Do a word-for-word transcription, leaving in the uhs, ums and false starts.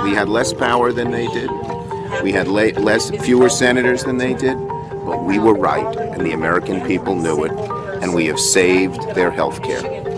We had less power than they did. We had la- less, fewer senators than they did. But we were right, and the American people knew it, and we have saved their health care.